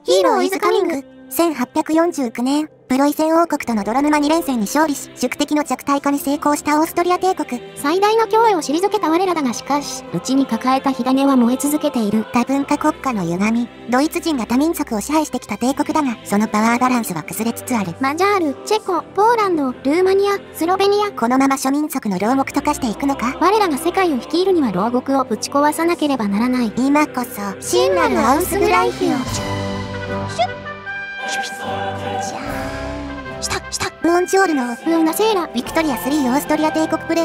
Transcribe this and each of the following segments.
ヒーローイズカミング。1849年、プロイセン王国との泥沼2連戦に勝利し、宿敵の弱体化に成功したオーストリア帝国。 最大の脅威を退けた我らだがしかし、内に抱えた火種は燃え続けている。 多文化国家の歪み。ドイツ人が多民族を支配してきた帝国だが、そのパワーバランスは崩れつつある。 マジャール、チェコ、ポーランド、ルーマニア、スロベニア。 このまま諸民族の牢獄と化していくのか？ 我らが世界を率いるには牢獄をぶち壊さなければならない。 今こそ、真なるアウスグライフを。モンジョールのブーナセーラ、 ビクトリア3オーストリア帝国プレイ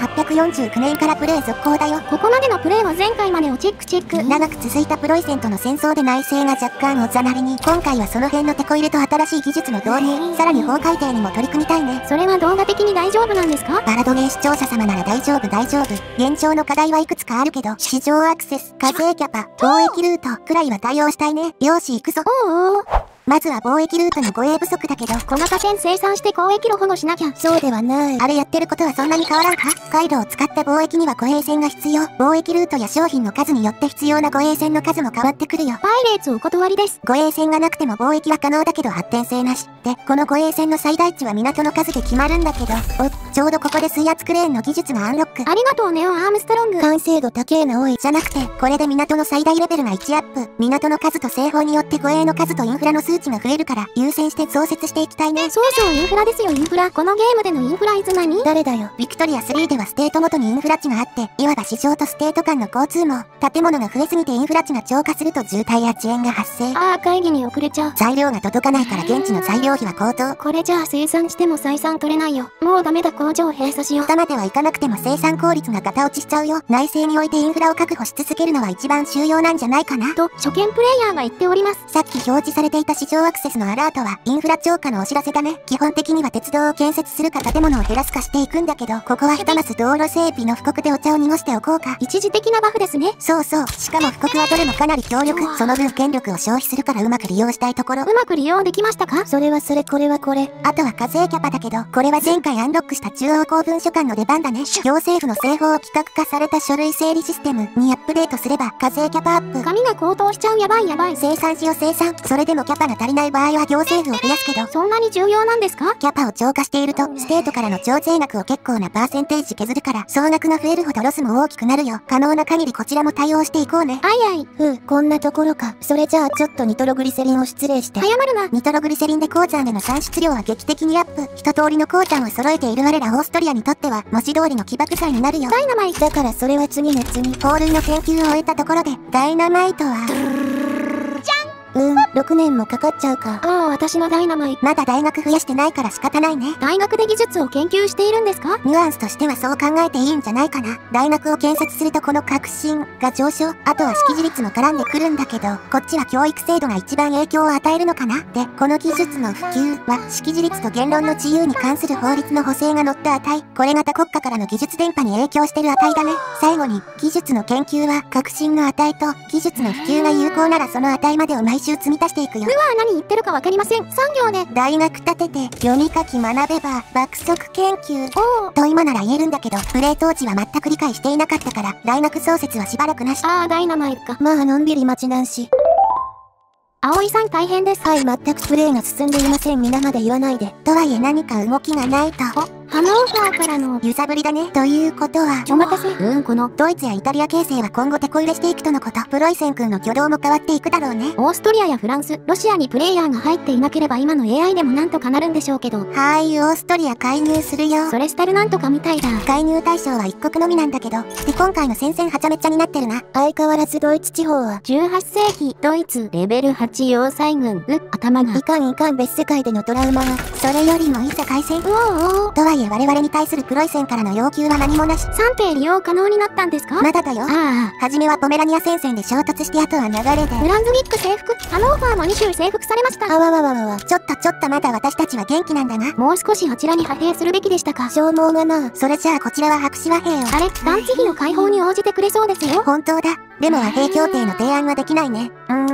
1849年からプレイ続行だよ。 ここまでのプレイは前回までをチェック。 長く続いたプロイセンとの戦争で内政が若干おざなりに、今回はその辺のテこ入れと新しい技術の導入、さらに法改定にも取り組みたいね。 それは動画的に大丈夫なんですか？ バラドゲー視聴者様なら大丈夫。現状の課題はいくつかあるけど、市場アクセス、課税キャパ、貿易ルートくらいは対応したいね。よーし行くぞ。 おうまずは貿易ルートの護衛不足だけど、 小型船生産して交易路保護しなきゃ。 そうではない。あれやってることはそんなに変わらんか？回路を使った貿易には護衛船が必要。貿易ルートや商品の数によって必要な護衛船の数も変わってくるよ。 パイレーツお断りです。 護衛船がなくても貿易は可能だけど発展性なし。で、この護衛船の最大値は港の数で決まるんだけど、ちょうどここで水圧クレーンの技術がアンロック。 ありがとうネオ・アームストロング。 完成度高えなおい。じゃなくて、これで港の最大レベルが1アップ。港の数と製法によって護衛の数とインフラの数値が増えるから、優先して増設していきたいね。 そうインフラですよインフラ。このゲームでのインフライズ何？ 誰だよ。ビクトリア3ではステートごとにインフラ値があって、いわば市場とステート間の交通網。建物が増えすぎてインフラ値が超過すると渋滞や遅延が発生。 会議に遅れちゃう。 材料が届かないから現地の材料費は高騰。 これじゃあ生産しても採算取れないよ。もうダメだ工場閉鎖しよう。 下まではいかなくても生産効率がガタ落ちしちゃうよ。内政においてインフラを確保し続けるのは一番重要なんじゃないかな。 と、初見プレイヤーが言っております。 さっき表示されていた市場アクセスのアラートは、インフラ超過のお知らせだね。基本的には鉄道を建設するか建物を減らすかしていくんだけど、ここはひとまず道路整備の布告でお茶を濁しておこうか。 一時的なバフですね。 そう。しかも布告はどれもかなり強力。その分権力を消費するからうまく利用したいところ。 うまく利用できましたか？ それはそれ、これはこれ。あとは課税キャパだけど、これは前回アンロックした中央公文書館の出番だね。行政府の製法を規格化された書類整理システムにアップデートすれば課税キャパアップ。 紙が高騰しちゃう。やばい。 生産しよう生産。それでもキャパが足りない場合は行政府を増やすけど。 そんなに重要なんですか？ キャパを超過していると、ステートからの徴税額を結構なパーセンテージ削るから、総額が増えるほどロスも大きくなるよ。可能な限りこちらも対応していこうね。こんなところか。それじゃあちょっとニトログリセリンを失礼して。 謝るな。 ニトログリセリンで鉱山での産出量は劇的にアップ。一通りの鉱山を揃えている我らオーストリアにとっては、文字通りの起爆剤になるよ。 ダイナマイト。 だからそれは次。法類の研究を終えたところで、ダイナマイトは、6年もかかっちゃうか。 私のダイナマイト。 まだ大学増やしてないから仕方ないね。 大学で技術を研究しているんですか？ ニュアンスとしてはそう考えていいんじゃないかな。大学を建設するとこの革新が上昇。あとは識字率も絡んでくるんだけど、こっちは教育制度が一番影響を与えるのかな。で、この技術の普及は、識字率と言論の自由に関する法律の補正が載った値。これが他国家からの技術伝播に影響してる値だね。最後に、技術の研究は、革新の値と、技術の普及が有効ならその値までを毎週積み足していくよ。 何言ってるかわかりません。産業で。 大学建てて、読み書き学べば、爆速研究。と今なら言えるんだけど、プレイ当時は全く理解していなかったから、大学創設はしばらくなし。 ダイナマイトか。 まあ、のんびり待ちなんし。 葵さん大変です。 全くプレイが進んでいません。皆まで言わないで。とはいえ何か動きがないと。 ハノーファーからの揺さぶりだね。ということは、 お待たせ。 このドイツやイタリア形成は今後テこ入れしていくとのこと。プロイセン君の挙動も変わっていくだろうね。 オーストリアやフランス、ロシアにプレイヤーが入っていなければ今の AI でもなんとかなるんでしょうけど。 オーストリア介入するよ。 それスタルなんとかみたいだ。 介入対象は一国のみなんだけど。で、今回の戦線はちゃめちゃになってるな。相変わらずドイツ地方は、 18世紀、ドイツ、レベル8要塞軍、頭が。 いかん別世界でのトラウマが。それよりもいざ開戦。とはいえ我々に対するプロイセンからの要求は何もなし。 3兵利用可能になったんですか？ まだだよ。はじめはポメラニア戦線で衝突してあとは流れで。 ブランズウィック征服、ハノーファーも2州征服されました。 ちょっとまだ私たちは元気なんだな。 もう少しあちらに派兵するべきでしたか？ 消耗がな。それじゃあこちらは白紙和平を。 団地費の解放に応じてくれそうですよ。 本当だ。でも和平協定の提案はできないね。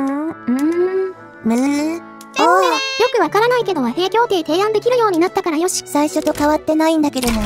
よくわからないけど和平協定提案できるようになったからよし。 最初と変わってないんだけどな。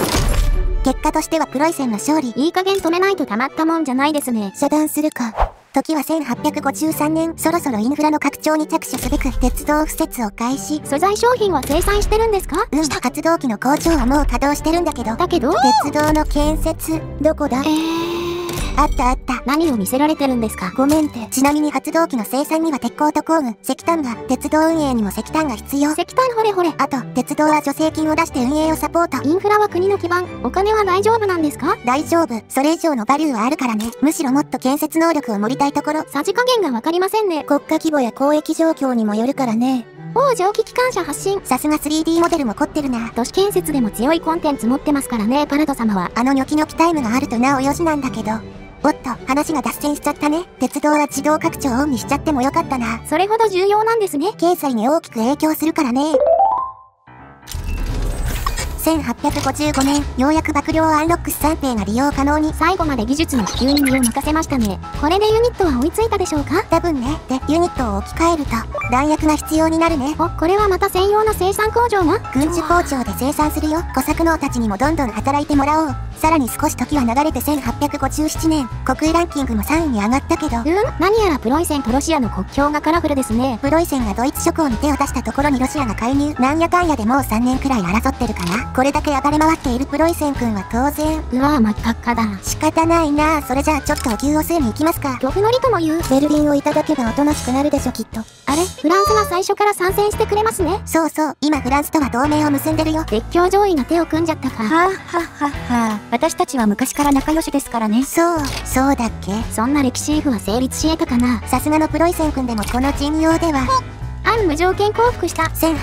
結果としてはプロイセンの勝利。 いい加減止めないとたまったもんじゃないですね。 遮断するか。 時は1853年、そろそろインフラの拡張に着手すべく鉄道敷設を開始。 素材商品は生産してるんですか？ 発動機の工場はもう稼働してるんだけど。鉄道の建設、どこだ？あった。 何を見せられてるんですか？ ごめんって。ちなみに発動機の生産には鉄鋼と工具、石炭が、鉄道運営にも石炭が必要。 石炭ほれ。 あと、鉄道は助成金を出して運営をサポート。 インフラは国の基盤。お金は大丈夫なんですか？ 大丈夫。それ以上のバリューはあるからね。むしろもっと建設能力を盛りたいところ。 さじ加減がわかりませんね。 国家規模や交易状況にもよるからね。 蒸気機関車発進。 さすが 3D モデルも凝ってるな。 都市建設でも強いコンテンツ持ってますからね、パラド様は。 ニョキタイムがあるとなおよしなんだけど。おっと、話が脱線しちゃったね。鉄道は自動拡張オンにしちゃってもよかったな。 それほど重要なんですね。 経済に大きく影響するからね。1855年、ようやく幕僚アンロックス3兵が利用可能に。 最後まで技術の普及に身を任せましたね。これでユニットは追いついたでしょうか？ 多分ね。で、ユニットを置き換えると、弾薬が必要になるね。 これはまた専用の生産工場が？ 軍需工場で生産するよ。小作農たちにもどんどん働いてもらおう。さらに少し時は流れて1857年、国威ランキングも3位に上がったけど。 何やらプロイセンとロシアの国境がカラフルですね。 プロイセンがドイツ諸侯に手を出したところにロシアが介入。なんやかんやでもう3年くらい争ってるかな。これだけ暴れ回っているプロイセン君は当然。 真っ赤っかだ。 仕方ないな。それじゃあちょっとお灸を据えに行きますか。 漁夫の利とも言う。 ベルリンをいただけばおとなしくなるでしょきっと。 あれ？フランスが最初から参戦してくれますね。 そう。今フランスとは同盟を結んでるよ。 列強上位が手を組んじゃったか。 私たちは昔から仲良しですからね。 そうだっけ？ そんな歴史 F は成立し得たかな。 さすがのプロイセン君でもこの陣容では。 無条件降伏した。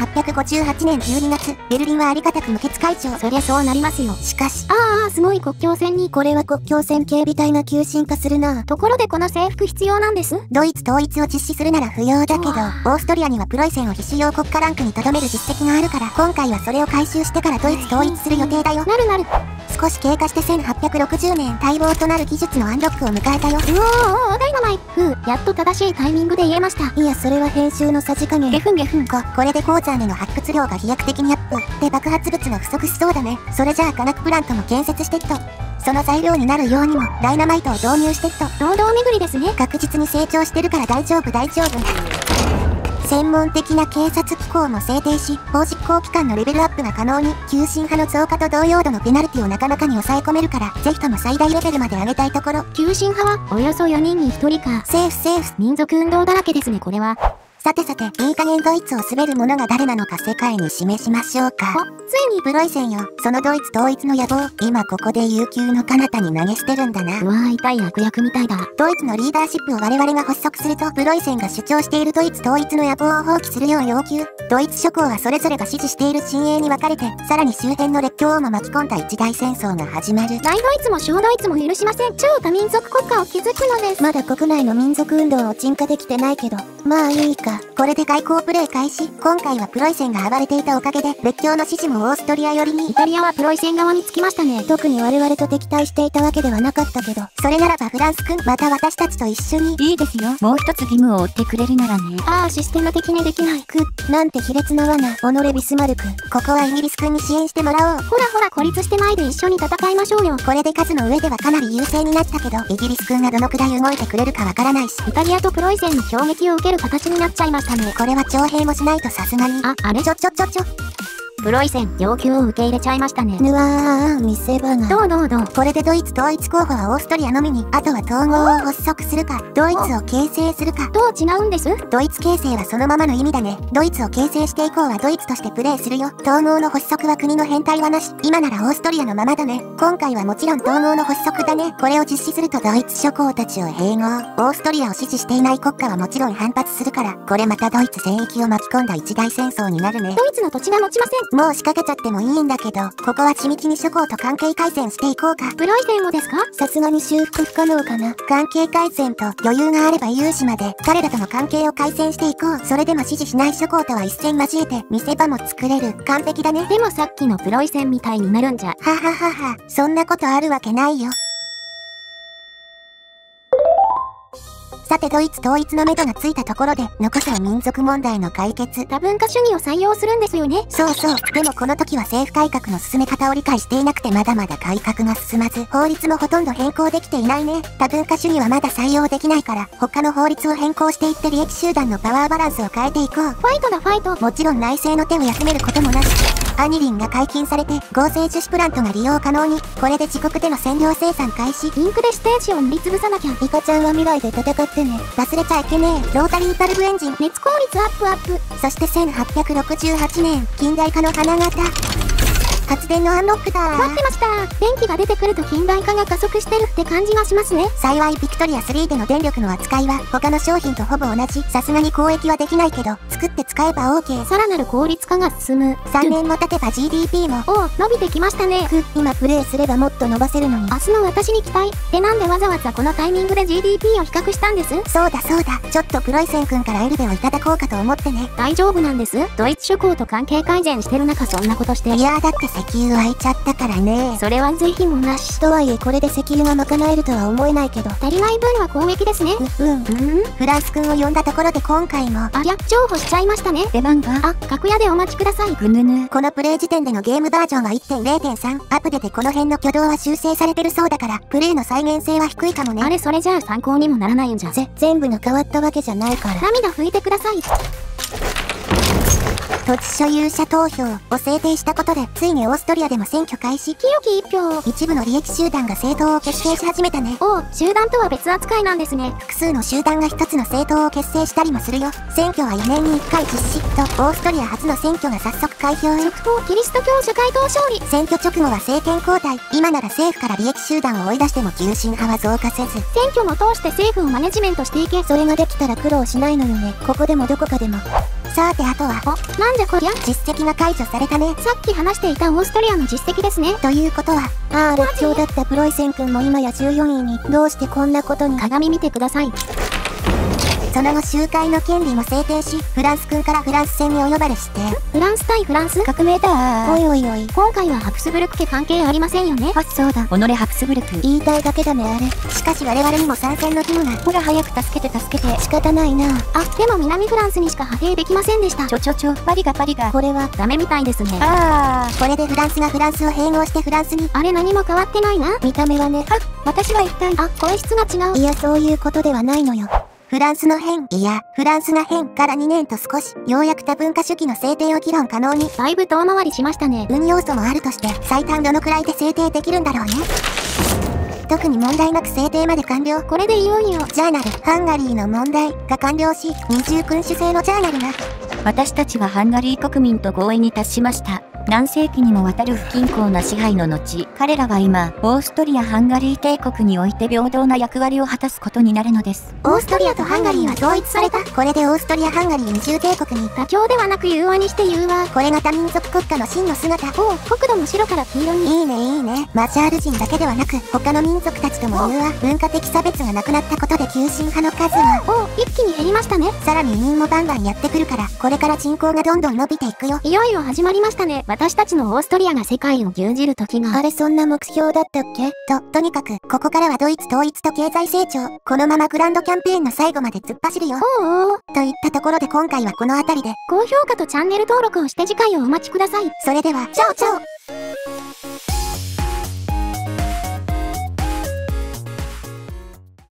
1858年12月、ベルリンはありがたく無血開庁。 そりゃそうなりますよ。 しかし。 すごい国境線に。 これは国境線警備隊が急進化するな。 ところでこの制服必要なんです？ ドイツ統一を実施するなら不要だけど、オーストリアにはプロイセンを必須要国家ランクに留める実績があるから、今回はそれを回収してからドイツ統一する予定だよ。 なる。 少し経過して1860年、待望となる技術のアンロックを迎えたよ。 ダイナマイト。やっと正しいタイミングで言えました。 いや、それは編集のさじ加減。 ゲフン。 これで鉱山での発掘量が飛躍的にアップ。で、爆発物が不足しそうだね。それじゃあ化学プラントも建設してっと。その材料になるようにも、ダイナマイトを導入してっと。 堂々巡りですね。 確実に成長してるから大丈夫。専門的な警察機構も制定し、法実行機関のレベルアップが可能に、急進派の増加と同様度のペナルティをなかなかに抑え込めるから、ぜひとも最大レベルまで上げたいところ。 急進派は、およそ4人に1人か。 セーフ。 民族運動だらけですね、これは。 さて、いい加減ドイツを滑る者が誰なのか世界に示しましょうか。ついにプロイセンよ。そのドイツ統一の野望、今ここで悠久の彼方に投げ捨てるんだな。 痛い悪役みたいだ。 ドイツのリーダーシップを我々が発足すると、プロイセンが主張しているドイツ統一の野望を放棄するよう要求。ドイツ諸侯はそれぞれが支持している親衛に分かれて、さらに周辺の列強をも巻き込んだ一大戦争が始まる。 大ドイツも小ドイツも許しません。超多民族国家を築くのです。 まだ国内の民族運動を鎮火できてないけど、まあいいか。これで外交プレイ開始。今回はプロイセンが暴れていたおかげで、列強の支持もオーストリア寄りに。 イタリアはプロイセン側につきましたね。 特に我々と敵対していたわけではなかったけど、それならばフランス君、また私たちと一緒に。 いいですよ。もう一つ義務を負ってくれるならね。 システム的にできない。 なんて卑劣な罠。己ビスマルク。ここはイギリス君に支援してもらおう。 ほら、孤立してないで一緒に戦いましょうよ。 これで数の上ではかなり優勢になったけど、イギリス君がどのくらい動いてくれるかわからないし。 イタリアとプロイセンに攻撃を受ける形になっちゃいましたね。 これは徴兵もしないとさすがに。 あれ？プロイセン、要求を受け入れちゃいましたね。 見せ場が。 どう。 これでドイツ統一候補はオーストリアのみに、あとは統合を発足するか、ドイツを形成するか。 どう違うんです？ ドイツ形成はそのままの意味だね。ドイツを形成して以降はドイツとしてプレーするよ。統合の発足は国の返体はなし。今ならオーストリアのままだね。今回はもちろん統合の発足だね。これを実施するとドイツ諸侯たちを併合。オーストリアを支持していない国家はもちろん反発するから、これまたドイツ全域を巻き込んだ一大戦争になるね。 ドイツの土地が持ちません。 もう仕掛けちゃってもいいんだけど、ここは緻密に諸侯と関係改善していこうか。 プロイセンをですか？ さすがに修復不可能かな。関係改善と余裕があれば有志まで、彼らとの関係を改善していこう。それでも支持しない諸侯とは一戦交えて、見せ場も作れる。完璧だね。 でもさっきのプロイセンみたいになるんじゃ。 そんなことあるわけないよ。 さてドイツ統一の目処がついたところで、残すは民族問題の解決。 多文化主義を採用するんですよね。 そうそう。でもこの時は政府改革の進め方を理解していなくてまだまだ改革が進まず、法律もほとんど変更できていないね。多文化主義はまだ採用できないから、他の法律を変更していって利益集団のパワーバランスを変えていこう。 ファイトだファイト。 もちろん内政の手を休めることもなし。アニリンが解禁されて合成樹脂プラントが利用可能に。これで自国での占領生産開始。 インクでステージを塗りつぶさなきゃ。 イカちゃんは未来で戦ってね。忘れちゃいけねえ。ロータリーバルブエンジン。 熱効率アップアップ。 そして1868年、近代化の花形。発電のアンロックだ。 待ってました。電気が出てくると近代化が加速してるって感じがしますね。 幸いビクトリア3での電力の扱いは他の商品とほぼ同じ。さすがに交易はできないけど、作って使えば OK。 さらなる効率化が進む。 3年も経てば GDP も。 おお、伸びてきましたね。 今プレイすればもっと伸ばせるのに。 明日の私に期待。でなんでわざわざこのタイミングで GDP を比較したんです？ そうだそうだ。ちょっとプロイセン君からエルベをいただこうかと思ってね。 大丈夫なんです。ドイツ諸侯と関係改善してる中そんなことして。 いやーだって石油湧いちゃったからね。 それはぜひもなし。 とはいえこれで石油が賄えるとは思えないけど。 足りない分は攻撃ですね。 フランス君を呼んだところで今回も。 ありゃ、譲歩しちゃいましたね。 出番が。 あ、楽屋でお待ちください。 ぐぬぬ。 このプレイ時点でのゲームバージョンは 1.0.3。アップデでこの辺の挙動は修正されてるそうだから、プレイの再現性は低いかもね。 あれそれじゃあ参考にもならないんじゃ。 全部が変わったわけじゃないから。 涙拭いてください。 土地所有者投票を制定したことで、ついにオーストリアでも選挙開始。 清き一票。 一部の利益集団が政党を結成し始めたね。 おお、集団とは別扱いなんですね。 複数の集団が一つの政党を結成したりもするよ。選挙は4年に1回実施と、オーストリア初の選挙が早速開票。 続投キリスト教社会党勝利。 選挙直後は政権交代。今なら政府から利益集団を追い出しても急進派は増加せず。 選挙も通して政府をマネジメントしていけ。 それができたら苦労しないのよね。ここでもどこかでも。さてあとは。 なんじゃこりゃ。 実績が解除されたね。 さっき話していたオーストリアの実績ですね。 ということは、列強だったプロイセン君も今や14位に。どうしてこんなことに。 鏡見てください。 その後集会の権利も制定し、フランス君からフランス戦にお呼ばれして。 フランス対フランス革命だ。 おいおいおい。 今回はハプスブルク家関係ありませんよね。 あ、そうだ。己ハプスブルク。 言いたいだけだねあれ。しかし我々にも参戦の義務が。 ほら早く助けて助けて。 仕方ないな。 あ、でも南フランスにしか派兵できませんでした。 パリが。 これは、 ダメみたいですね。 これでフランスがフランスを併合してフランスに。 あれ何も変わってないな。 見た目はね。 私は一体。 あ、声質が違う。 いやそういうことではないのよ。フランスの変、フランスが変から2年と少し、ようやく多文化主義の制定を議論可能に。 だいぶ遠回りしましたね。 運要素もあるとして、最短どのくらいで制定できるんだろうね。特に問題なく制定まで完了。 これでいよいよ、 ジャーナル、ハンガリーの問題が完了し、二重君主制のジャーナルが。 私たちはハンガリー国民と合意に達しました。何世紀にもわたる不均衡な支配の後、彼らは今、オーストリア・ハンガリー帝国において平等な役割を果たすことになるのです。 オーストリアとハンガリーは統一された。これでオーストリア・ハンガリー二重帝国に。 妥協ではなく融和にして融和。 これが多民族国家の真の姿。 おう、国土も白から黄色に。 いいねいいね。マチャール人だけではなく、他の民族たちとも融和。文化的差別がなくなったことで急進派の数は。 おう、一気に減りましたね。 さらに移民もバンバンやってくるから、これから人口がどんどん伸びていくよ。 いよいよ始まりましたね。私たちのオーストリアが世界を牛耳る時が。 あれそんな目標だったっけ？とにかく、ここからはドイツ統一と経済成長。このままグランドキャンペーンの最後まで突っ走るよ。 おう。 といったところで今回はこの辺りで。 高評価とチャンネル登録をして次回をお待ちください。 それでは、チャオチャオ。